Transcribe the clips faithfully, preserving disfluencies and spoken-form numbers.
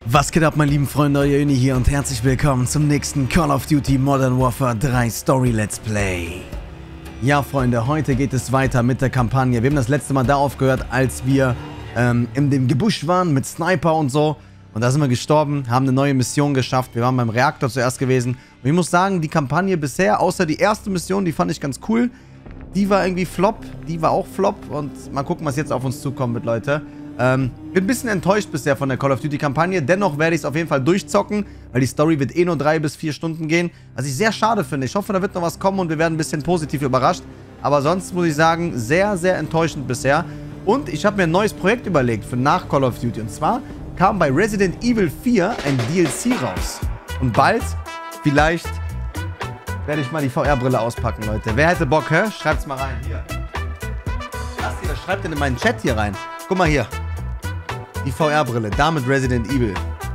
Was geht ab, meine lieben Freunde, euer Uni hier und herzlich willkommen zum nächsten Call of Duty Modern Warfare drei Story Let's Play. Ja, Freunde, heute geht es weiter mit der Kampagne. Wir haben das letzte Mal da aufgehört, als wir ähm, in dem Gebüsch waren mit Sniper und so. Und da sind wir gestorben, haben eine neue Mission geschafft. Wir waren beim Reaktor zuerst gewesen. Und ich muss sagen, die Kampagne bisher, außer die erste Mission, die fand ich ganz cool. Die war irgendwie Flop, die war auch Flop. Und mal gucken, was jetzt auf uns zukommen wird, Leute. Ähm, bin ein bisschen enttäuscht bisher von der Call of Duty Kampagne. Dennoch werde ich es auf jeden Fall durchzocken, weil die Story wird eh nur drei bis vier Stunden gehen. Was ich sehr schade finde. Ich hoffe, da wird noch was kommen und wir werden ein bisschen positiv überrascht. Aber sonst muss ich sagen, sehr, sehr enttäuschend bisher. Und ich habe mir ein neues Projekt überlegt für nach Call of Duty. Und zwar kam bei Resident Evil vier ein D L C raus. Und bald, vielleicht, werde ich mal die V R-Brille auspacken, Leute. Wer hätte Bock, hä? Schreibt's mal rein. Hier. Lasst ihr, das schreibt denn in meinen Chat hier rein. Guck mal hier. Die V R-Brille. Damit Resident Evil.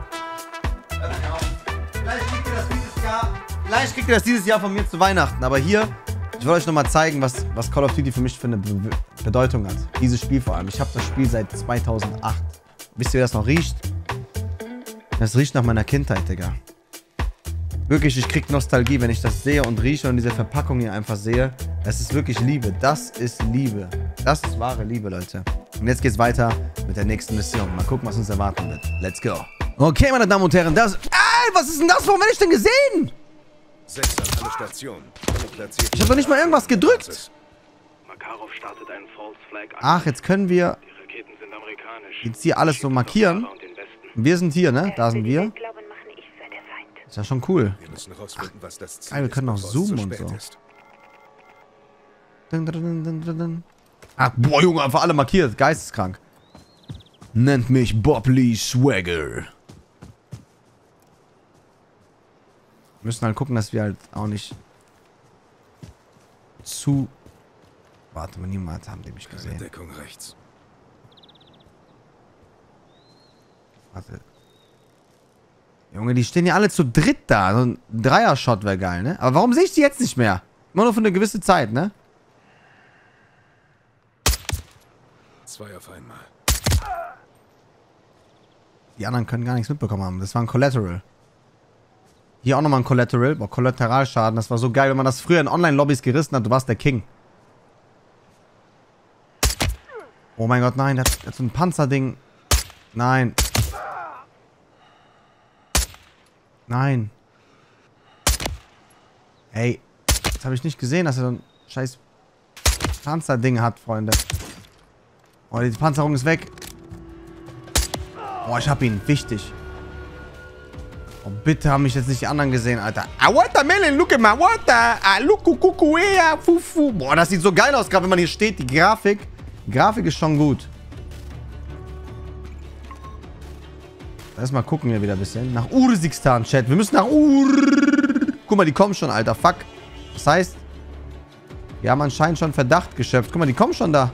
Vielleicht kriegt ihr das dieses Jahr. Vielleicht kriegt ihr das dieses Jahr von mir zu Weihnachten. Aber hier, ich wollte euch nochmal zeigen, was, was Call of Duty für mich für eine Be Bedeutung hat. Dieses Spiel vor allem. Ich habe das Spiel seit zweitausendacht. Wisst ihr, wie das noch riecht? Das riecht nach meiner Kindheit, Digga. Wirklich, ich krieg Nostalgie, wenn ich das sehe und rieche und diese Verpackung hier einfach sehe. Es ist wirklich Liebe. Das ist Liebe. Das ist wahre Liebe, Leute. Und jetzt geht's weiter mit der nächsten Mission. Mal gucken, was uns erwarten wird. Let's go. Okay, meine Damen und Herren, das... Ey, was ist denn das? Warum werde ich denn gesehen? Sechs an alle Stationen. Ich habe doch nicht mal irgendwas gedrückt. Makarov startet einen False Flag an. Ach, jetzt können wir Die Raketen sind amerikanisch. jetzt hier alles so markieren. Wir sind hier, ne? Da sind wir. Ist ja schon cool. Wir müssen rausfinden, was das Ziel Geil, wir können ist, auch bevor es zoomen zu und spät so. ist. Dun, dun, dun, dun, dun, dun. Ach, boah, Junge, einfach alle markiert. Geisteskrank. Nennt mich Bob Lee Swagger. Wir müssen halt gucken, dass wir halt auch nicht zu... Warte mal, niemand haben die mich Keine gesehen. Deckung rechts. Warte. Junge, die stehen ja alle zu dritt da. So ein Dreier-Shot wäre geil, ne? Aber warum sehe ich die jetzt nicht mehr? Immer nur für eine gewisse Zeit, ne? Zwei auf einmal. Die anderen können gar nichts mitbekommen haben. Das war ein Collateral. Hier auch nochmal ein Collateral. Boah, Kollateralschaden. Das war so geil, wenn man das früher in Online-Lobbys gerissen hat. Du warst der King. Oh mein Gott, nein. Der hat, der hat so ein Panzerding. Nein. Nein. Ey. Das habe ich nicht gesehen, dass er so ein scheiß Panzerding hat, Freunde. Oh, die Panzerung ist weg. Oh, ich hab ihn. Wichtig. Oh, bitte haben mich jetzt nicht die anderen gesehen, Alter. Ah, watermelon, look at my water. Ah, look, kuku, ea, fufu. Boah, das sieht so geil aus, gerade wenn man hier steht. Die Grafik. Die Grafik ist schon gut. Erstmal gucken wir wieder ein bisschen. Nach Ursikstan, Chat. Wir müssen nach Ur... Guck mal, die kommen schon, Alter. Fuck. Das heißt, wir haben anscheinend schon Verdacht geschöpft. Guck mal, die kommen schon da.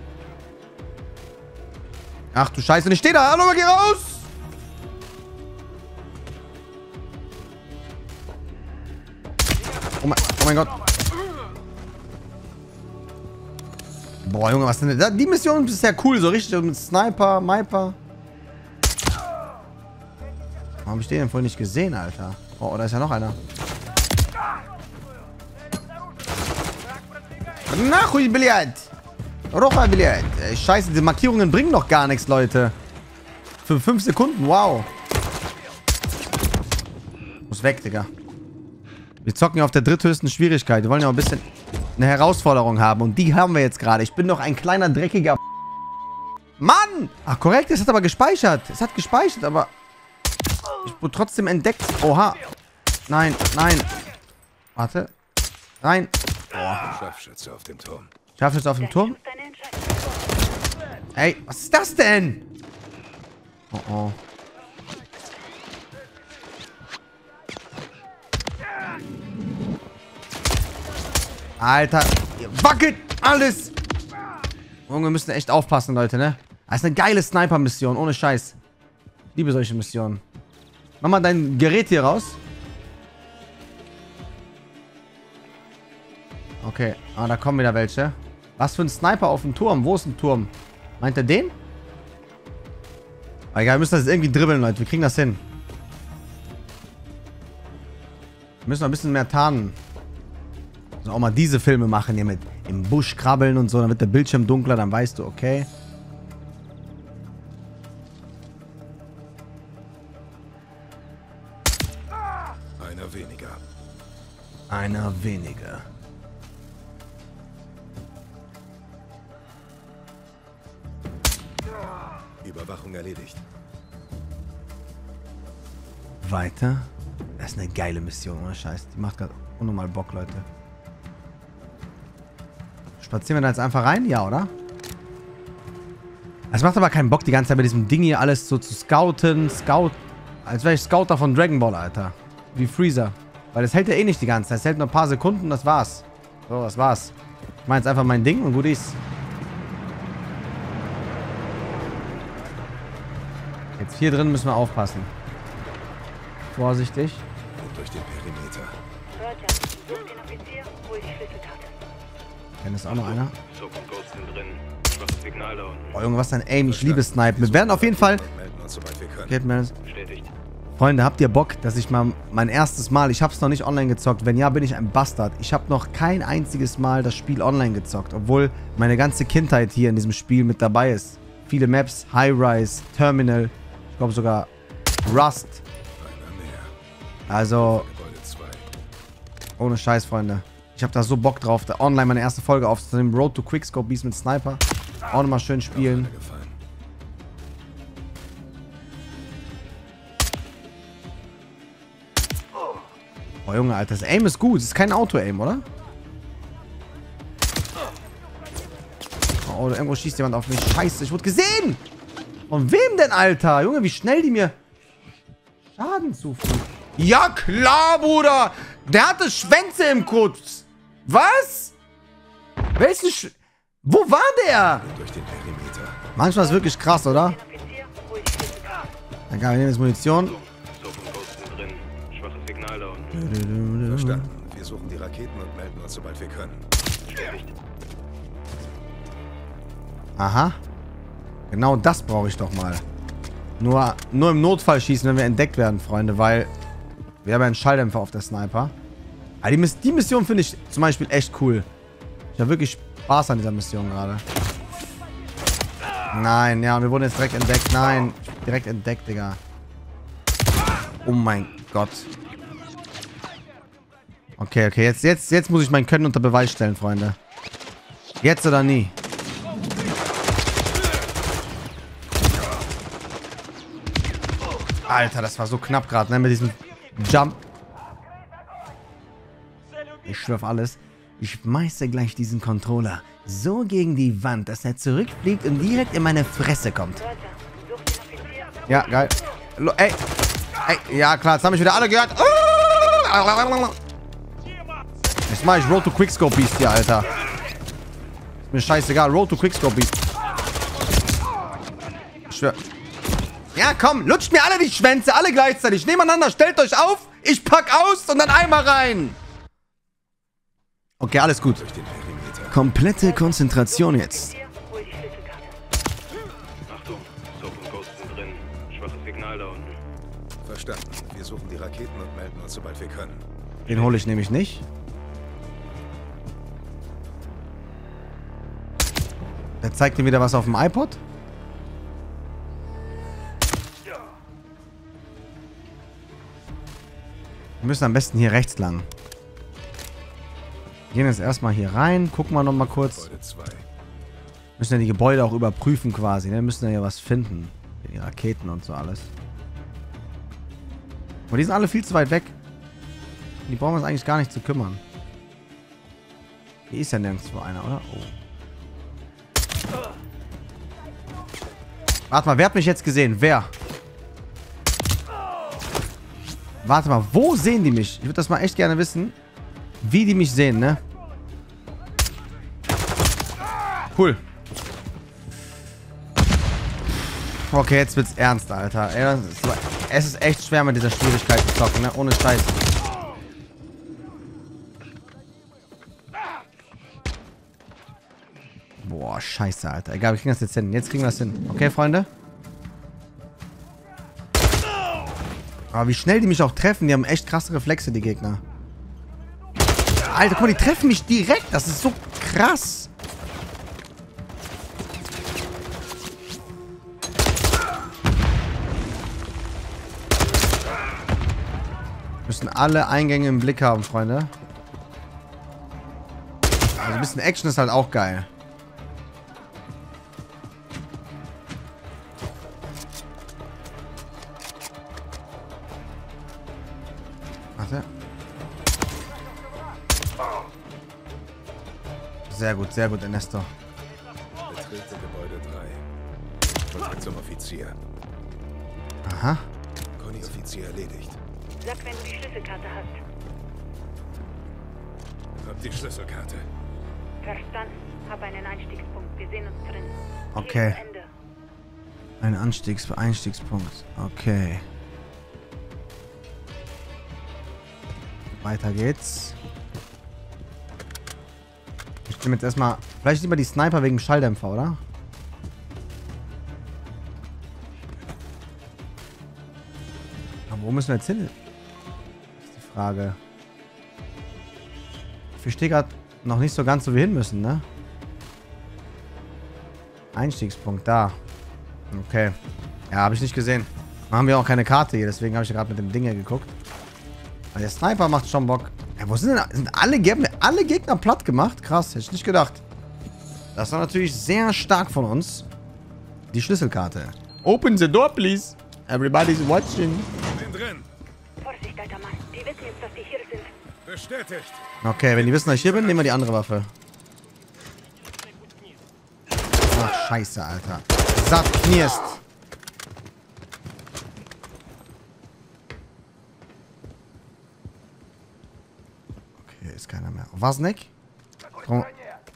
Ach du Scheiße, und ich stehe da. Hallo, geh raus! Oh mein, oh mein Gott. Boah, Junge, was denn? Die Mission ist sehr cool. So richtig mit Sniper, Miper. Warum habe ich den denn vorhin nicht gesehen, Alter? Oh, da ist ja noch einer. Nachui, Billard. Rocha, Billard. Scheiße, diese Markierungen bringen doch gar nichts, Leute. Für fünf Sekunden, wow. Muss weg, Digga. Wir zocken ja auf der dritthöchsten Schwierigkeit. Wir wollen ja auch ein bisschen eine Herausforderung haben. Und die haben wir jetzt gerade. Ich bin doch ein kleiner, dreckiger... Mann! Ach, korrekt, es hat aber gespeichert. Es hat gespeichert, aber... Ich wurde trotzdem entdeckt. Oha. Nein, nein. Warte. Nein. Boah. Scharfschütze auf dem Turm. Scharfschütze auf dem Turm? Ey, was ist das denn? Oh, oh. Alter. Ihr wackelt alles. Junge, wir müssen echt aufpassen, Leute, ne? Das ist eine geile Sniper-Mission, ohne Scheiß. Ich liebe solche Missionen. Mach mal dein Gerät hier raus. Okay. Ah, da kommen wieder welche. Was für ein Sniper auf dem Turm? Wo ist ein Turm? Meint er den? Aber egal, wir müssen das irgendwie dribbeln, Leute. Wir kriegen das hin. Wir müssen noch ein bisschen mehr tarnen. Wir müssen auch mal diese Filme machen hier mit im Busch krabbeln und so. Dann wird der Bildschirm dunkler, dann weißt du, okay. Einer weniger. Einer weniger. Überwachung erledigt. Weiter. Das ist eine geile Mission, ohne Scheiß. Die macht gerade unnormal Bock, Leute. Spazieren wir da jetzt einfach rein? Ja, oder? Es macht aber keinen Bock, die ganze Zeit mit diesem Ding hier alles so zu scouten. Scout. Als wäre ich Scouter von Dragon Ball, Alter. Wie Freezer. Weil das hält ja eh nicht die ganze Zeit. Das hält nur ein paar Sekunden und das war's. So, das war's. Ich meine jetzt einfach mein Ding und gut ist. Jetzt hier drin müssen wir aufpassen. Vorsichtig. Und durch den Perimeter. Roger, such den Offizier, hol die Schlüsselkarte. Dann ist auch noch einer. Soap und Ghost sind drin. Schwaches Signal da unten. Oh, Junge, was ein Aim. Ich liebe Snipen. Wir werden auf jeden Fall... Und melden uns, sobald wir können. Geht mir das. Bestätigt. Freunde, habt ihr Bock, dass ich mal mein erstes Mal... Ich habe es noch nicht online gezockt. Wenn ja, bin ich ein Bastard. Ich habe noch kein einziges Mal das Spiel online gezockt. Obwohl meine ganze Kindheit hier in diesem Spiel mit dabei ist. Viele Maps. High-Rise, Terminal. Ich glaube sogar Rust. Einer mehr. Also... Gebäude zwei. Ohne Scheiß, Freunde. Ich habe da so Bock drauf, da online meine erste Folge aufzunehmen. Road to Quickscope Beast mit Sniper. Auch nochmal schön spielen. Gefallen. Oh, Junge, Alter, das Aim ist gut. Das ist kein Auto-Aim, oder? Oh, irgendwo schießt jemand auf mich. Scheiße, ich wurde gesehen! Von wem denn, Alter? Junge, wie schnell die mir Schaden zufügen. Ja, klar, Bruder! Der hatte Schwänze im Kutz. Was? Welchen Sch... Wo war der? Durch den Perimeter. Manchmal ist es wirklich krass, oder? Offizier, hol die Schlüsselkarte. Egal, wir nehmen jetzt Munition. Soap und Ghost sind drin. Schwaches Signal da unten. Verstanden. Wir suchen die Raketen und melden uns, sobald wir können. Bestätigt. Aha. Genau das brauche ich doch mal. Nur, nur im Notfall schießen, wenn wir entdeckt werden, Freunde, weil wir haben ja einen Schalldämpfer auf der Sniper. Aber die, Miss die Mission finde ich zum Beispiel echt cool. Ich habe wirklich Spaß an dieser Mission gerade. Nein, ja, und wir wurden jetzt direkt entdeckt. Nein, direkt entdeckt, Digga. Oh mein Gott. Okay, okay, jetzt, jetzt, jetzt muss ich mein Können unter Beweis stellen, Freunde. Jetzt oder nie. Alter, das war so knapp gerade, ne? Mit diesem Jump. Ich schwör auf alles. Ich meiße gleich diesen Controller so gegen die Wand, dass er zurückfliegt und direkt in meine Fresse kommt. Roger, such den Offizier. Ja, geil. Lo ey. Ey, ja klar, jetzt haben mich wieder alle gehört. Jetzt mach ich Road to Quickscope Beast hier, Alter. Ist mir scheißegal, Road to Quickscope Beast. Ich schwör. Ja, komm, lutscht mir alle die Schwänze, alle gleichzeitig. Nebeneinander, stellt euch auf, ich pack aus und dann einmal rein. Okay, alles gut. Durch den Perimeter. Komplette Konzentration jetzt. Offizier, hol die Schlüsselkarte. Achtung. Soap und Ghost sind drin. Schwaches Signal da unten. Verstanden. Wir suchen die Raketen und melden uns, sobald wir können. Den hole ich nämlich nicht. Der zeigt dir wieder was auf dem iPod. Wir müssen am besten hier rechts lang. Wir gehen jetzt erstmal hier rein. Gucken wir nochmal kurz. Gebäude zwei. Müssen ja die Gebäude auch überprüfen quasi. Ne? Wir müssen ja hier was finden. Die Raketen und so alles. Aber die sind alle viel zu weit weg. Die brauchen wir uns eigentlich gar nicht zu kümmern. Hier ist ja nirgendwo einer, oder? Oh. Warte mal, wer hat mich jetzt gesehen? Wer? Warte mal, wo sehen die mich? Ich würde das mal echt gerne wissen. Wie die mich sehen, ne? Cool. Okay, jetzt wird's ernst, Alter. Ey, das ist, es ist echt schwer mit dieser Schwierigkeit zu zocken, ne? Ohne Scheiß. Boah, scheiße, Alter. Egal, wir kriegen das jetzt hin. Jetzt kriegen wir das hin. Okay, Freunde? Aber wie schnell die mich auch treffen. Die haben echt krasse Reflexe, die Gegner. Alter, guck mal, die treffen mich direkt. Das ist so krass. Müssen alle Eingänge im Blick haben, Freunde. Also ein bisschen Action ist halt auch geil. Warte. Sehr gut, sehr gut, Ernesto. Betrete Gebäude drei. Kontakt zum Offizier. Aha. Conny-Offizier erledigt. Sag, wenn du die Schlüsselkarte hast. Hab die Schlüsselkarte. Verstanden. Hab einen Einstiegspunkt. Wir sehen uns drin. Okay. Hier ist Ende. Ein Anstiegs Einstiegspunkt. Okay. Weiter geht's. Ich nehme jetzt erstmal... Vielleicht lieber die Sniper wegen Schalldämpfer, oder? Aber wo müssen wir jetzt hin? Das ist die Frage. Ich verstehe gerade noch nicht so ganz, wo wir hin müssen, ne? Einstiegspunkt, da. Okay. Ja, habe ich nicht gesehen. Dann haben wir auch keine Karte hier, deswegen habe ich gerade mit dem Ding hier geguckt. Aber der Sniper macht schon Bock. Ja, wo sind denn sind alle, Gegner, alle Gegner platt gemacht? Krass, hätte ich nicht gedacht. Das war natürlich sehr stark von uns. Die Schlüsselkarte. Open the door, please. Everybody's watching. Bin drin. Vorsicht, alter Mann. Die wissen jetzt, dass wir hier sind. Bestätigt. Okay, wenn die wissen, dass ich hier bin, nehmen wir die andere Waffe. Ach, scheiße, Alter. Satt knirst. Okay, ist keiner mehr. Wasnik? Oh.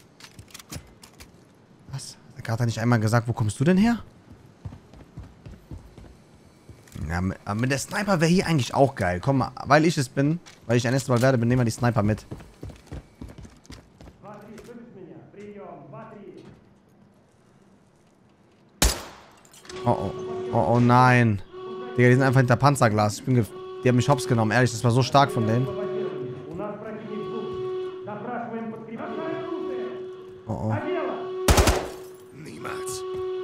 Was? Der hat er nicht einmal gesagt, wo kommst du denn her? Ja, mit, aber mit der Sniper wäre hier eigentlich auch geil. Komm mal, weil ich es bin, weil ich ein erstes Mal werde, nehmen wir die Sniper mit. Oh, oh, oh, oh nein. Digga, die sind einfach hinter Panzerglas. Ich bin gef die haben mich hops genommen, ehrlich, das war so stark von denen. Oh, oh. Niemals.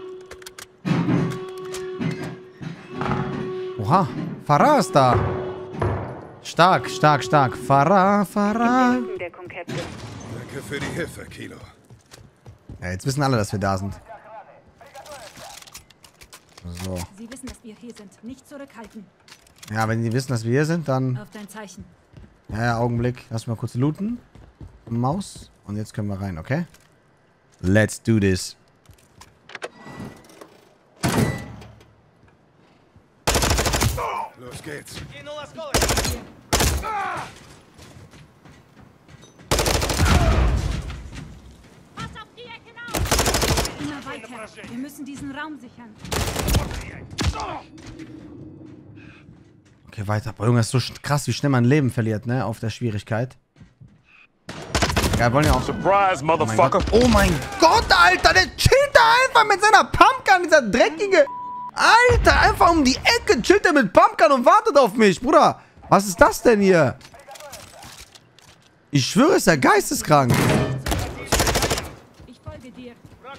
Oha, Farah ist da. Stark, stark, stark. Farah, Farah. Rückendeckung, Captain. Danke für die Hilfe, Kilo. Ja, jetzt wissen alle, dass wir da sind. So. Sie wissen, dass wir hier sind. Nicht zurückhalten. Ja, wenn die wissen, dass wir hier sind, dann... Auf dein Zeichen. Ja, ja, Augenblick. Lass mal kurz looten. Maus. Und jetzt können wir rein, okay? Let's do this. Los geht's. Pass auf die Ecke auf! Immer weiter. Wir müssen diesen Raum sichern. Okay, weiter. Boah, Junge, das ist so krass, wie schnell man Leben verliert, ne? Auf der Schwierigkeit. Ja, wollen ja auch... Surprise, Oh mein motherfucker. Gott, oh mein Gott, Alter! Der chillt da einfach mit seiner Pumpgun, dieser dreckige... Alter, einfach um die Ecke chillt er mit Pumpgun und wartet auf mich, Bruder. Was ist das denn hier? Ich schwöre, ist er geisteskrank. Ich folge dir.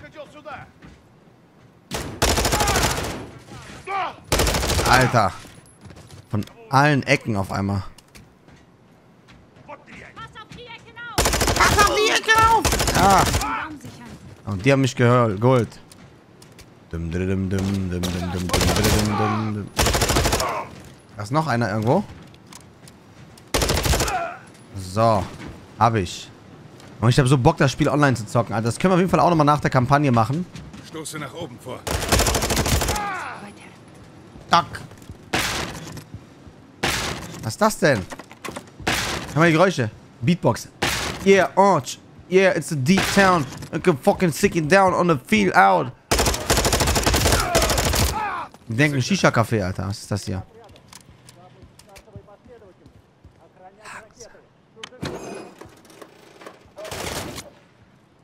Alter. Von allen Ecken auf einmal. Pass auf die Ecke auf! Pass auf die Ecke auf! Ja. Den Raum sichern. Und die haben mich gehört, geholt. Dum, dum, dum, dum, dum, dum, dum, dum, dum, dum. Da ist noch einer irgendwo. So. Hab ich. Und ich habe so Bock, das Spiel online zu zocken. Also das können wir auf jeden Fall auch nochmal nach der Kampagne machen. Stoße nach oben vor. Weiter. Tack. Was ist das denn? Hör mal die Geräusche. Beatbox. Yeah, Orange. Yeah, it's a deep town. I can fucking sick it down on the field out. Die denken Shisha-Café, Alter. Was ist das hier?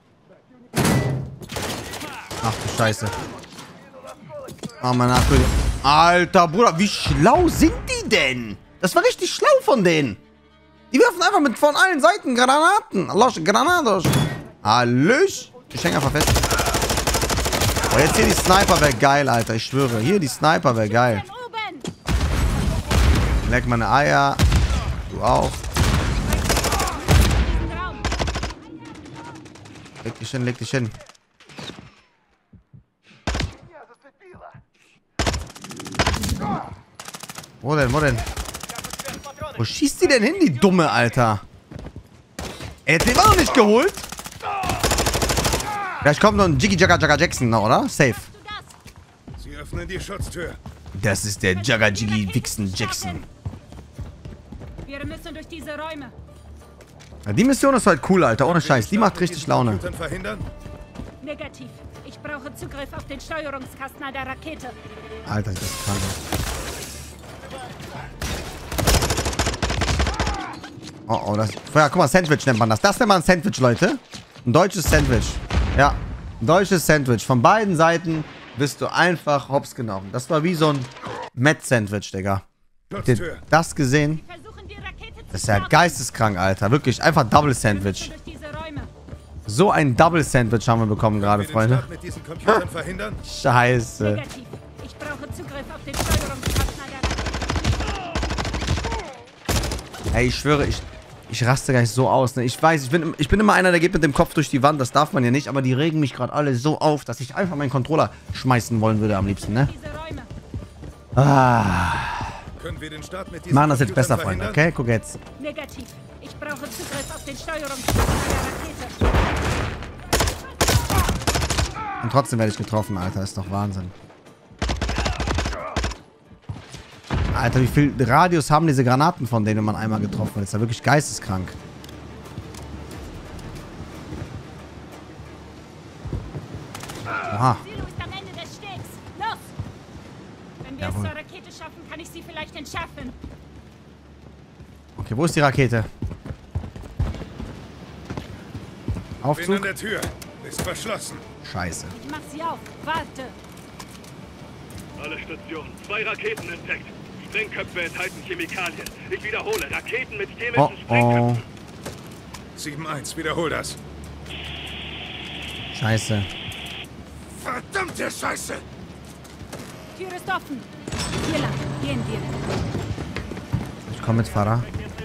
Ach du Scheiße. Oh, mein Akku. Alter, Bruder, wie schlau sind die denn? Das war richtig schlau von denen. Die werfen einfach mit von allen Seiten Granaten. Los Granados. Hallöch. Ich hänge einfach fest. Oh, jetzt hier die Sniper wäre geil, Alter. Ich schwöre. Hier die Sniper wäre geil. Leck meine Eier. Du auch. Leg dich hin, leg dich hin. Wo denn, wo denn? Wo schießt die denn hin, die Dumme, Alter? Ey, den war noch nicht geholt. Vielleicht kommt noch ein Jiggy Jagga Jagga Jackson noch, oder? Safe. Sie öffnen die Schutztür. Das ist der Jagga Jiggy Wixen Jackson. Wir müssen durch diese Räume. Ja, die Mission ist halt cool, Alter. Ohne Scheiß. Die macht richtig Laune. Negativ. Ich brauche Zugriff auf den Steuerungskasten an der Rakete. Alter, das ist krank. Oh, oh, das... Ja, guck mal, Sandwich nennt man das. Das nennt man ein Sandwich, Leute. Ein deutsches Sandwich. Ja, ein deutsches Sandwich. Von beiden Seiten bist du einfach hops genommen. Das war wie so ein Met-Sandwich, Digga. Habt ihr das gesehen? Das ist ja geisteskrank, Alter. Wirklich, einfach Double Sandwich. So ein Double Sandwich haben wir bekommen gerade, Freunde. Scheiße. Ich brauche Zugriff auf den Steuerungskasten an der... Ey, ich schwöre, ich, ich raste gleich so aus, ne? Ich weiß, ich bin, ich bin immer einer, der geht mit dem Kopf durch die Wand. Das darf man ja nicht, aber die regen mich gerade alle so auf, dass ich einfach meinen Controller schmeißen wollen würde am liebsten, ne? Ah... Machen das jetzt besser, Freunde, okay? Guck jetzt. Negativ. Ich brauche Zugriff auf den Steuerungskasten der Rakete. Und trotzdem werde ich getroffen, Alter. Ist doch Wahnsinn. Alter, wie viel Radius haben diese Granaten, von denen man einmal getroffen wird? Ist ja wirklich geisteskrank. Oha. Silo ist am Ende des Stegs. Los! Wenn wir Jawohl. es zur Rakete schaffen, kann ich sie vielleicht entschärfen. Okay, wo ist die Rakete? Bin an Aufzug? der Tür. Ist verschlossen. Scheiße. Ich mach sie auf. Warte. Alle Stationen. Zwei Raketen entdeckt. Sprengköpfe enthalten Chemikalien. Ich wiederhole. Raketen mit chemischen Oh, oh. Sprengköpfen. sieben eins, wiederhol das. Scheiße. Verdammte Scheiße! Tür ist offen. Hier lang. Gehen wir. Ich komm mit, Fahrer.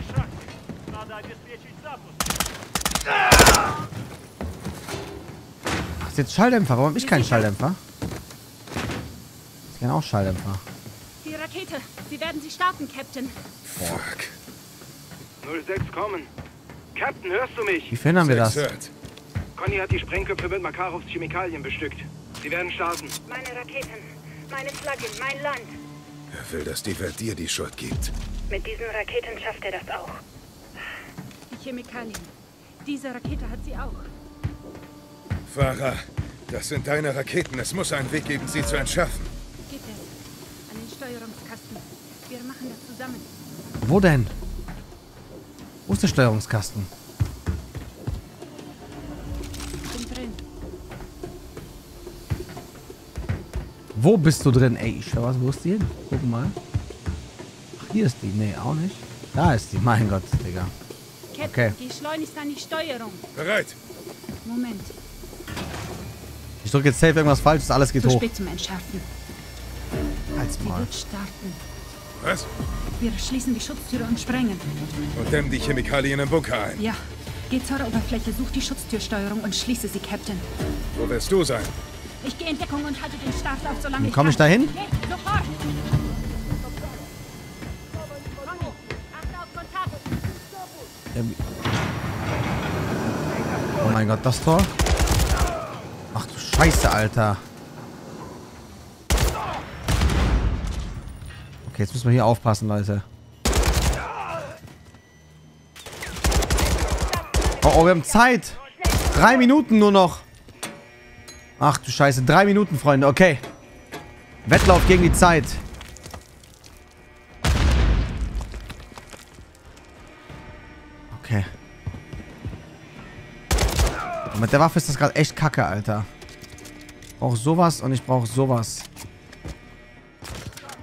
Ach, ist jetzt Schalldämpfer. Warum hab ich keinen Schalldämpfer? Ich kenne auch Schalldämpfer. Die Rakete. Sie werden sie starten, Captain. Fuck. null sechs kommen. Captain, hörst du mich? Wie verhindern wir das? Sechs hört. Conny hat die Sprengköpfe mit Makarovs Chemikalien bestückt. Sie werden starten. Meine Raketen, meine Flagge, mein Land. Er will, dass die Welt dir die Schuld gibt. Mit diesen Raketen schafft er das auch. Die Chemikalien. Diese Rakete hat sie auch. Farah, das sind deine Raketen. Es muss einen Weg geben, sie zu entschärfen. Geht es? An den Steuerungskasten. Wir machen das zusammen. Wo denn? Wo ist der Steuerungskasten? Ich bin drin. Wo bist du drin? Ey, ich schwör was, wo ist die hin? Guck mal. Ach, hier ist die. Nee, auch nicht. Da ist die. Mein Gott, Digga. Captain, Okay. geh schleunigst an die Steuerung. Bereit. Moment. Ich drücke jetzt safe irgendwas Falsches, alles geht Zu hoch. spät zum Entschärfen. Halt's Sie mal. wird starten. Was? Wir schließen die Schutztüre und sprengen. Und dämmen die Chemikalien im Bunker ein. Ja. Geh zur Oberfläche, such die Schutztürsteuerung und schließe sie, Captain. Wo wirst du sein? Ich gehe in Deckung und halte den Startlauf, solange Wie ich komm kann. ich da hin? Okay, sofort! Conny, achte auf Kontakt! Oh mein Gott, das Tor? Ach du Scheiße, Alter. Okay, jetzt müssen wir hier aufpassen, Leute. Oh, oh, wir haben Zeit. Drei Minuten nur noch. Ach du Scheiße, drei Minuten, Freunde. Okay. Wettlauf gegen die Zeit. Okay. Und mit der Waffe ist das gerade echt kacke, Alter. Ich brauche sowas und ich brauche sowas.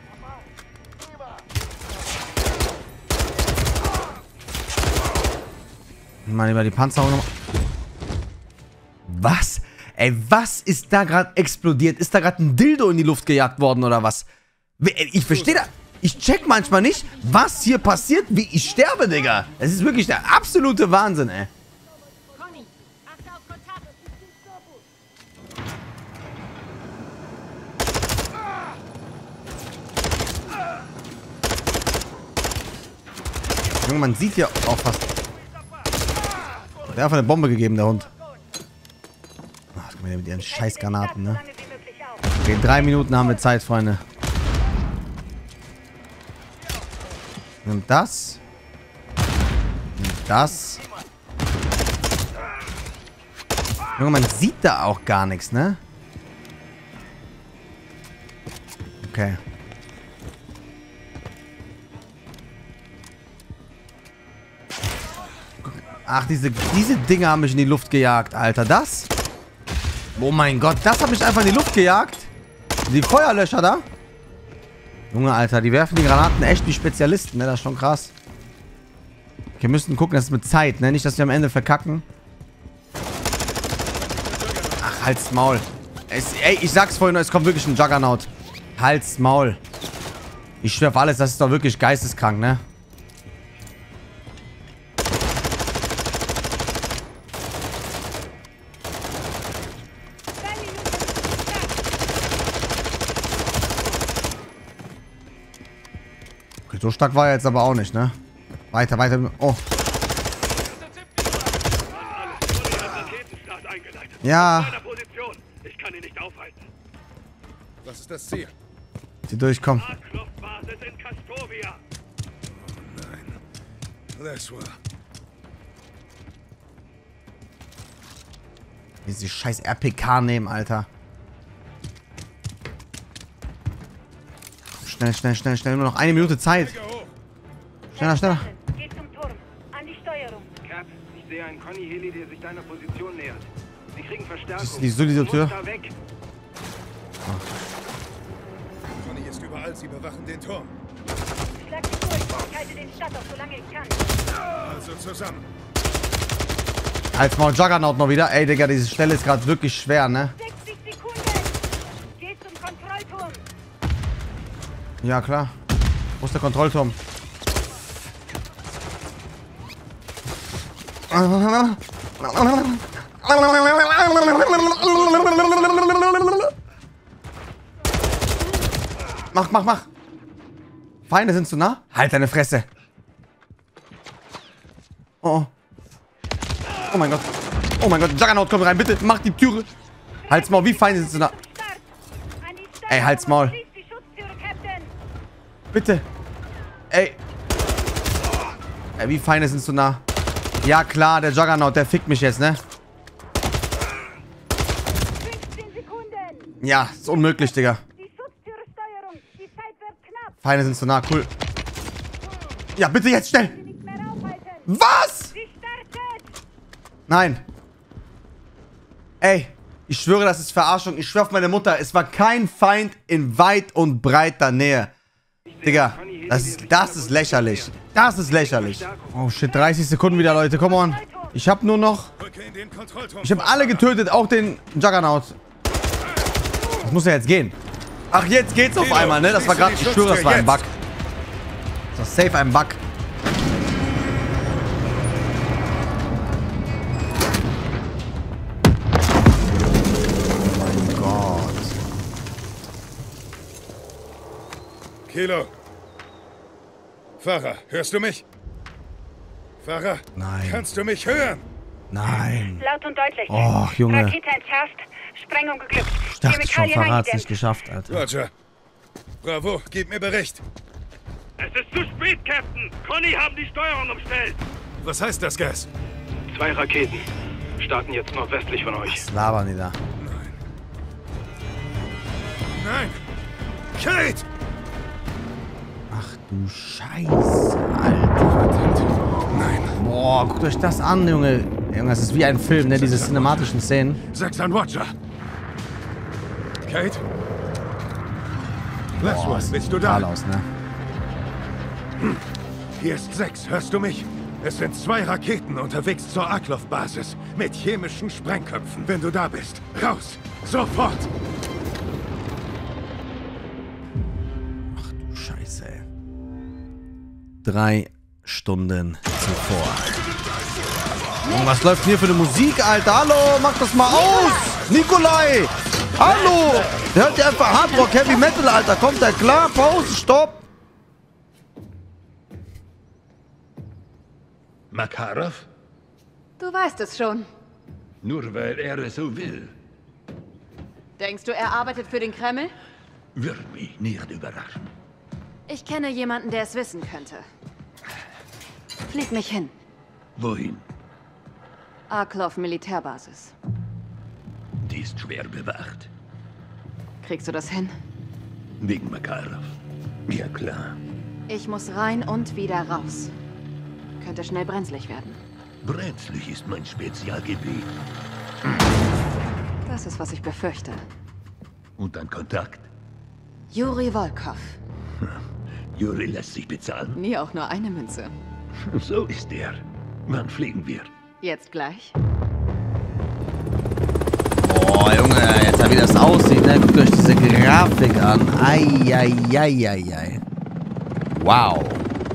Mal über die Panzer nochmal. Was? Ey, was ist da gerade explodiert? Ist da gerade ein Dildo in die Luft gejagt worden oder was? Ich verstehe da... Ich check manchmal nicht, was hier passiert, wie ich sterbe, Digga. Das ist wirklich der absolute Wahnsinn, ey. Conny, achte auf Kontakt. Junge, man sieht ja auch fast... Der hat einfach eine Bombe gegeben, der Hund. Ach, guck mal, mit ihren Scheißgranaten, ne? Okay, drei Minuten haben wir Zeit, Freunde. Nimm das. Nimm das. Junge, man sieht da auch gar nichts, ne? Okay. Ach, diese, diese Dinge haben mich in die Luft gejagt, Alter. Das? Oh mein Gott, das hat mich einfach in die Luft gejagt. Die Feuerlöscher da. Junge, Alter, die werfen die Granaten echt wie Spezialisten, ne? Das ist schon krass. Wir müssen gucken, das ist mit Zeit, ne? Nicht, dass wir am Ende verkacken. Ach, halt's Maul. Es, ey, ich sag's vorhin, es kommt wirklich ein Juggernaut. Halt's Maul. Ich schwör auf alles, das ist doch wirklich geisteskrank, ne? So stark war er jetzt aber auch nicht, ne? Weiter, weiter. Oh. Ja. Ich kann ihn nicht aufhalten. Was ist das Ziel? Sie durchkommen. Basis in Castovia. Nein. Laswell. Wie sie scheiß R P K nehmen, Alter. Schnell, schnell, schnell, schnell. Nur noch eine Minute Zeit. Schneller, schneller. Geht zum Turm. An die Steuerung. Cap, ich sehe einen Conny-Heli, der sich deiner Position nähert. Sie kriegen Verstärkung. Das ist die solide Tür. Da weg. Conny ist überall. Sie bewachen den Turm. Schlag dich durch. Ich halte den Standort, solange ich kann. Also zusammen. Als mal Juggernaut noch wieder. Ey, Digga, diese Stelle ist gerade wirklich schwer, ne? sechzig Sekunden. Geht zum Kontrollturm. Ja, klar. Wo ist der Kontrollturm? Mach, mach, mach. Feinde sind zu nah. Halt deine Fresse. Oh. Oh mein Gott. Oh mein Gott. Juggernaut, komm rein. Bitte, mach die Türe. Halt's Maul. Wie Feinde sind zu nah? Ey, halt's Maul. Bitte. Ey. Ey, wie Feinde sind zu nah? Ja, klar, der Juggernaut, der fickt mich jetzt, ne? Ja, ist unmöglich, Digga. Feinde sind zu nah, cool. Ja, bitte jetzt schnell. Was? Nein. Ey, ich schwöre, das ist Verarschung. Ich schwöre auf meine Mutter, es war kein Feind in weit und breiter Nähe. Digga, das ist, das ist lächerlich. Das ist lächerlich. Oh shit, dreißig Sekunden wieder, Leute. Come on. Ich hab nur noch... Ich habe alle getötet, auch den Juggernaut. Das muss ja jetzt gehen. Ach, jetzt geht's auf einmal, ne? Das war gerade... Ich schwöre, das war ein Bug. Das war safe ein Bug. Oh mein Gott. Kilo. Fahrer, hörst du mich? Fahrer? Nein. Kannst du mich hören? Nein. Laut und deutlich. Oh, Junge. Rakete entschärft. Sprengung geglückt. Ich dachte schon, Chemikalien Verrat's eingedämmt. nicht geschafft, Alter. Roger. Bravo, gib mir Bericht. Es ist zu spät, Captain. Conny haben die Steuerung umstellt. Was heißt das, Gas? Zwei Raketen. Starten jetzt nordwestlich von euch. Was labern die da? Nein. Nein! Kate! Ach du Scheiße, Alter. Nein. Boah, guckt euch das an, Junge. Junge, das ist wie ein Film, ne? Diese cinematischen Szenen. Sechs an Roger. Kate? Boah, Laswell, das sieht bist du da? brutal aus, ne? Hier ist sechs, hörst du mich? Es sind zwei Raketen unterwegs zur Aklov-Basis mit chemischen Sprengköpfen. Wenn du da bist, raus! Sofort! Ach du Scheiße, ey. Drei Stunden zuvor. Und was läuft hier für eine Musik, Alter? Hallo, mach das mal aus! Nikolai! Hallo! Der hört ja einfach Hardrock, Heavy Metal, Alter. Kommt der klar? Pause, stopp! Makarov? Du weißt es schon. Nur weil er es so will. Denkst du, er arbeitet für den Kreml? Würde mich nicht überraschen. Ich kenne jemanden, der es wissen könnte. Flieg mich hin. Wohin? Aklov Militärbasis. Die ist schwer bewacht. Kriegst du das hin? Wegen Makarov. Ja, klar. Ich muss rein und wieder raus. Könnte schnell brenzlig werden. Brenzlig ist mein Spezialgebiet. Das ist, was ich befürchte. Und ein Kontakt? Juri Volkov. Juri lässt sich bezahlen. Nie auch nur eine Münze. So ist er. Wann fliegen wir? Jetzt gleich. Boah, Junge, jetzt wie das aussieht, ne? Guckt euch diese Grafik an. Eieieiei. Wow.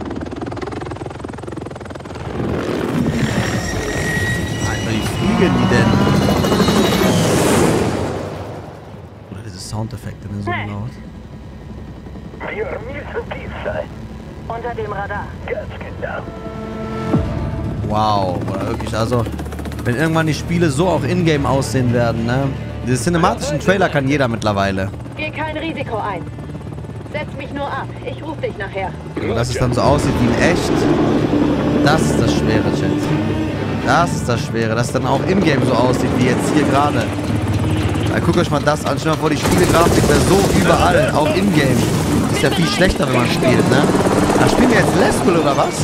Alter, wie fliegen die denn? Oder diese Soundeffekte, ne? So laut. Wir müssen tief sein. Unter dem Radar. Ganz genau. Wow, oder wirklich, also, wenn irgendwann die Spiele so auch in-game aussehen werden, ne? Diese cinematischen Trailer kann jeder mittlerweile. Geh kein Risiko ein. Setz mich nur ab. Ich ruf dich nachher. Und dass es dann so aussieht wie in echt, das ist das Schwere, Chat. Das ist das Schwere, dass es dann auch im-game so aussieht, wie jetzt hier gerade. Ja, guckt euch mal das an. Stell mal vor, die Spielegrafik wäre so überall, auch in-game. Ist ja viel schlechter, wenn man spielt, ne? Ach, spielen wir jetzt Laswell oder was?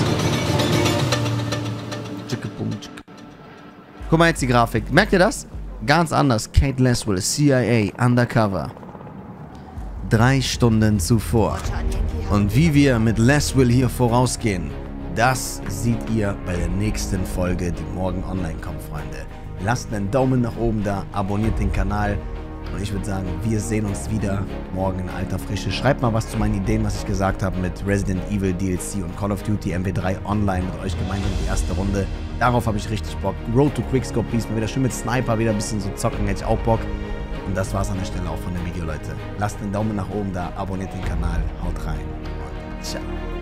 Guck mal jetzt die Grafik. Merkt ihr das? Ganz anders. Kate Laswell, C I A, Undercover. Drei Stunden zuvor. Und wie wir mit Laswell hier vorausgehen, das seht ihr bei der nächsten Folge, die morgen online kommt, Freunde. Lasst einen Daumen nach oben da, abonniert den Kanal. Und ich würde sagen, wir sehen uns wieder morgen in alter Frische. Schreibt mal was zu meinen Ideen, was ich gesagt habe mit Resident Evil D L C und Call of Duty M W drei online mit euch gemeinsam die erste Runde. Darauf habe ich richtig Bock. Road to Quickscope Beast, mal wieder schön mit Sniper, wieder ein bisschen so zocken, hätte ich auch Bock. Und das war's an der Stelle auch von dem Video, Leute. Lasst einen Daumen nach oben da, abonniert den Kanal, haut rein und ciao.